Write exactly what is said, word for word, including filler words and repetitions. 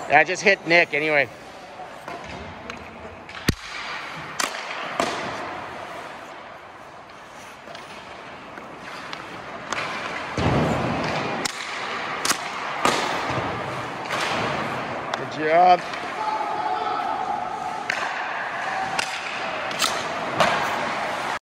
Yeah, I just hit Nick anyway. Good job.